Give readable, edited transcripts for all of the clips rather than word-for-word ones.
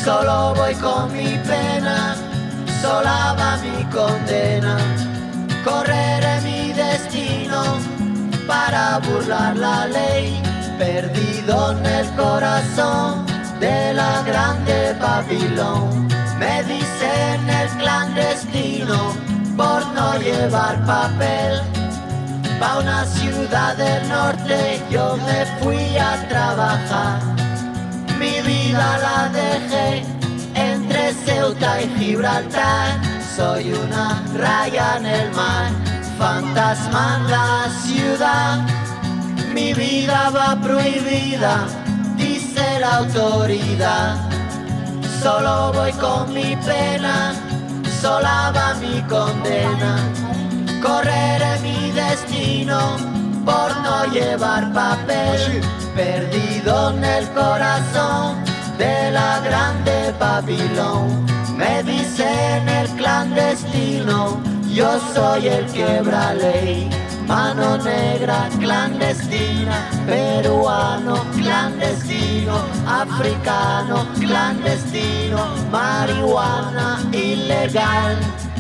Solo voy con mi pena, sola va mi condena. Correré mi destino para burlar la ley, perdido en el corazón de la grande Babilón. Me dicen el clandestino por no llevar papel. Pa' una ciudad del norte yo me fui a trabajar. Mi vida la dejé entre Ceuta y Gibraltar. Soy una raya en el mar, fantasma en la ciudad. Mi vida va prohibida, dice la autoridad. Solo voy con mi pena, sola va mi condena. Correré mi destino por no llevar papel, perdido en el corazón de la grande Babilón. Me dicen el clandestino, yo soy el quebra ley. Mano negra clandestina, peruano clandestino, africano clandestino, marihuana ilegal.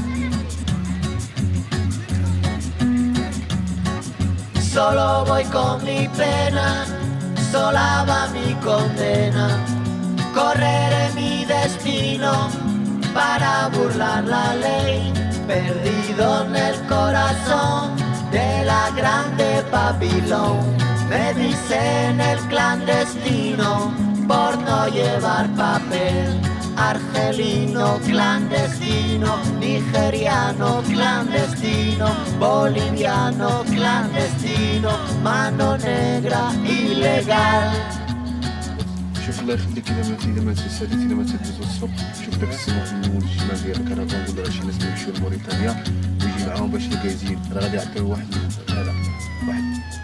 Solo voy con mi pena, sola va mi condena. Correré mi destino para burlar la ley, perdido en el corazón de la grande Babilón. Me dicen el clandestino por no llevar papel. Argelino clandestino, nigeriano clandestino, boliviano clandestino, mano negra ilegal. شوف الله يخليك الا ما تساليت الا ما تدوز الصبح شوف داك السمك المول الشمال ديال الكرفان ولا شي ناس يمشيو لموريتانيا ويجي معاهم باش الكازين راه غادي يعطيو واحد هذا واحد.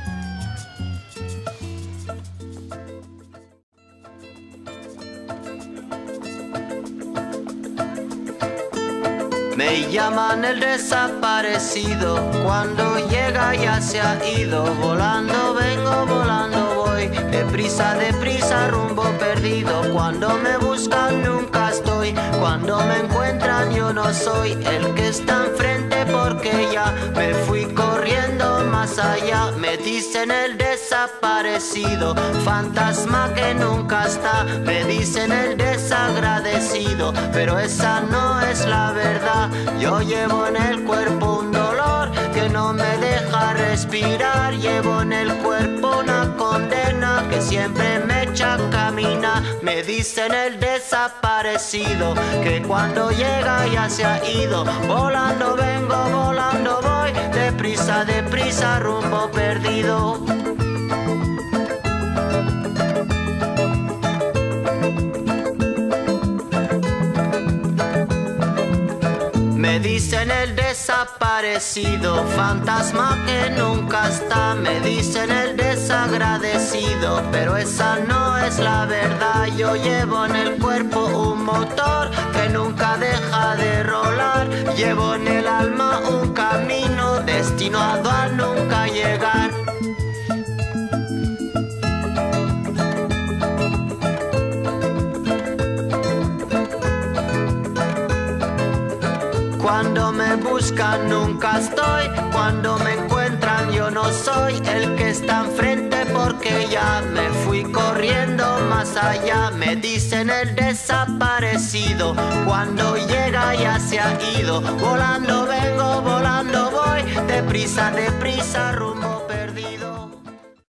Me llaman el desaparecido, cuando llega ya se ha ido. Volando vengo, volando voy, deprisa, rumbo perdido. Cuando me buscan nunca estoy, cuando me encuentran yo no soy el que está enfrente porque ya me fui corriendo más allá. Me dicen el desaparecido, fantasma que nunca está. Me dicen el desagradecido, pero esa no es la verdad. Yo llevo en el cuerpo un dolor que no me deja respirar. Llevo en el cuerpo una condena que siempre me echa a caminar. Me dicen el desaparecido, que cuando llega ya se ha ido. Volando vengo, volando voy, deprisa, rumbo perdido. Me dicen el desaparecido, fantasma que nunca está. Me dicen el desagradecido, pero esa no es la verdad. Yo llevo en el cuerpo un motor que nunca deja de rolar. Llevo en el alma un camino destinado a nunca llegar. Cuando me buscan nunca estoy, cuando me encuentran yo no soy el que está enfrente porque ya me fui corriendo más allá. Me dicen el desaparecido, cuando llega ya se ha ido. Volando vengo, volando voy, deprisa, rumbo.